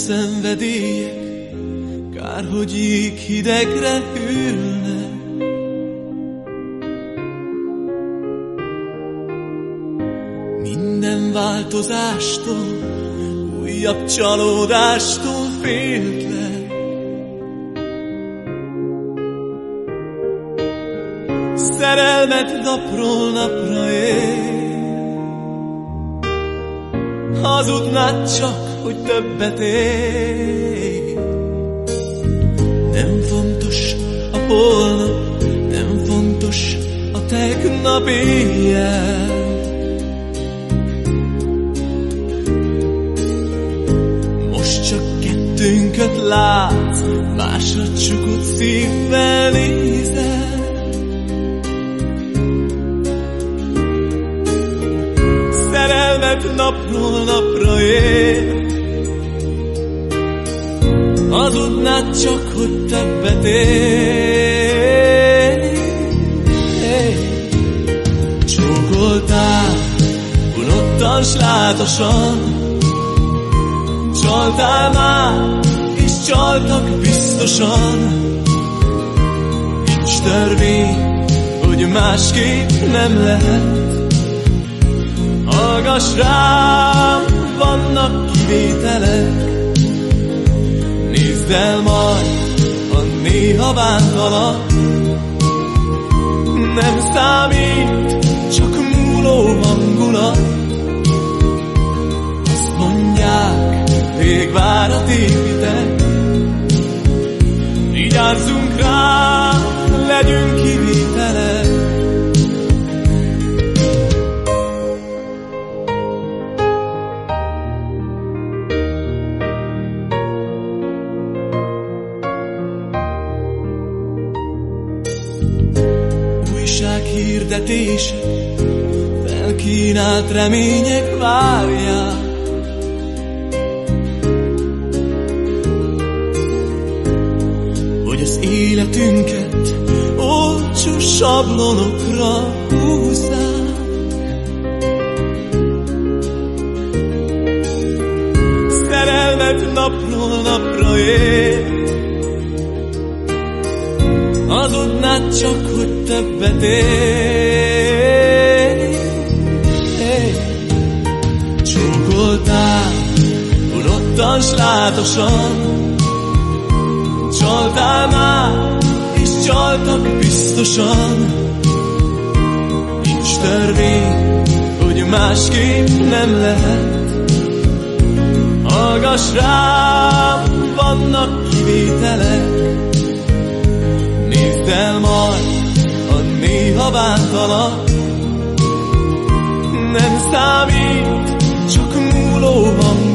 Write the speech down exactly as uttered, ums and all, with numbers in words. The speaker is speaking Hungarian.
szenvedélyek, kár, hogy jéghidegre hűlnek. Minden változástól, újabb csalódástól féltlek. Szerelmet napról napra él, hazudnád csak, hogy többet él. Nem fontos a holnap, nem fontos a tegnap éjjel. Most csak kettőnket látsz, másra csukott szívvel nézel. Szerelmet napról napra él, hazudnád csak, hogy többet él. Csókoltál, unottan, s látosan, csaltál már, és csaltak biztosan. Nincs törvény, hogy másképp nem lehet. Hallgass rám, vannak kivételek. Nézd el majd, ha néha bántalak. Nem számít, csak múló hangulat. Azt mondják, végvárat építek. Vigyázzunk rá, legyünk kivételek. Újsághirdetés, felkínált remények várják. Hogy az életünket olcsó sablonokra húzzák. Szerelmet napról napra él, hazudnád csak, hogy többet él. Csókoltál, unottan, s látosan, csaltál már, és csaltak biztosan. Nincs törvény, hogy másképp nem lehet. Hallgass rám, vannak kivételek. Nézd el majd, ha néha bántalak. Nem számít, csak múló van.